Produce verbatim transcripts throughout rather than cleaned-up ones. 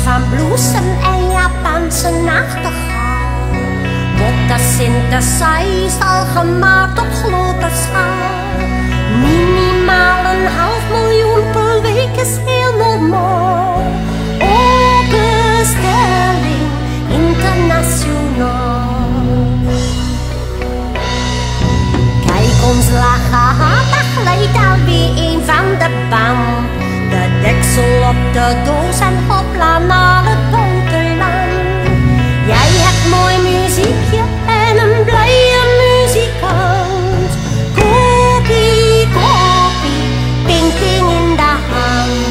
van bloesem en Japanse nachtegaal wordt de synthesizer gemaakt op grote schaal. Minimaal een half miljoen per week is heel normaal. Op bestelling internationaal. Kijk ons lachen, dat glijdt alweer een van de band. De deksel op de doos en hopla naar het buitenland. Jij hebt mooi muziekje en een blije muzikant. Kopie, kopie, ping, ping in de hand.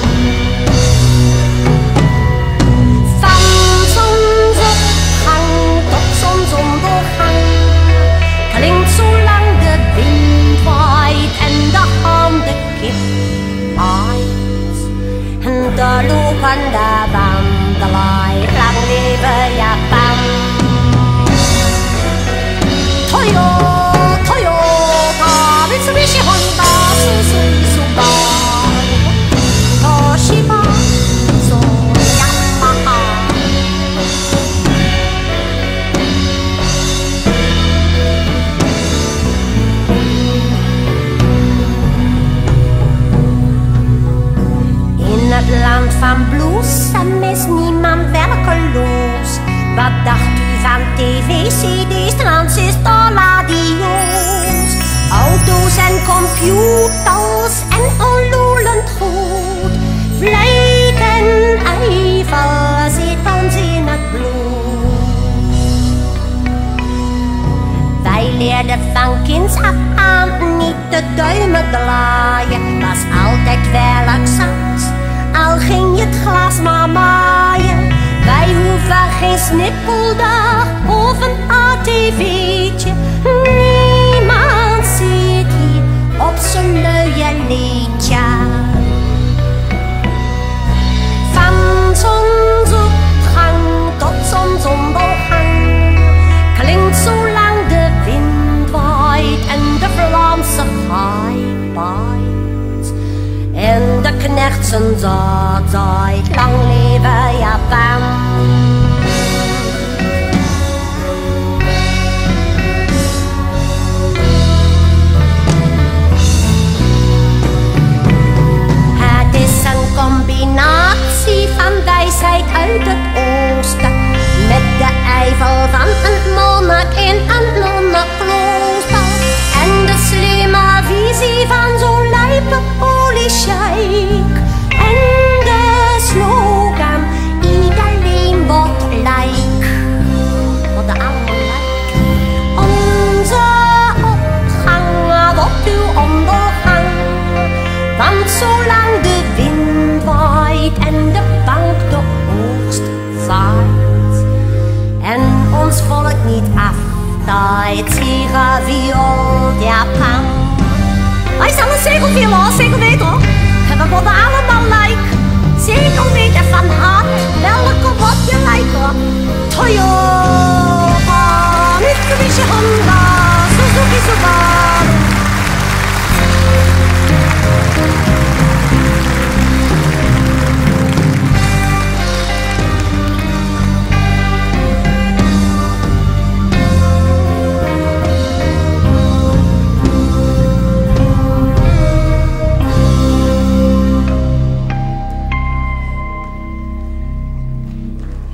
Van zonsopgang tot zonsondergang klinkt zolang de wind waait en de handen kip waait. En de lopende wandelij, lang leven Japan. Toyo, Toyota, Mitsubishi, Honda, Suzuki, Subaru, Toshiba, so Yamaha. In het land van bloesem is niemand werkeloos. Wat dacht u van tv, cd's, transistor, radio's? Auto's en computers en onlolend goed. Vlijt en ijver zit ons in het bloed. Wij leerden van kinds af aan niet de duimen draaien. Was altijd wel accent, al ging je het glas maar maaien. Wij hoeven geen snippeldag of een A T V'tje. Niemand zit hier op zijn luie liedje. Van zonsopgang tot zonsondergang klinkt zolang de wind waait en de Vlaamse gaai waait. En de knecht zijn zaad zaait, lang leven Japan. Het is een combinatie van wijsheid uit het oosten met de ijvel van een monnik in een nonnenklooster en de slimme visie van zo'n lijpe oliescheik. En de slogan, iedereen wordt like. Worden allemaal like. Onze opgang wordt uw ondergang. Want zolang de wind waait en de bank de oogst vaart en ons volk niet afdaait, siga viool Japan. Hij zal een zegel veel los, zegel weet toch?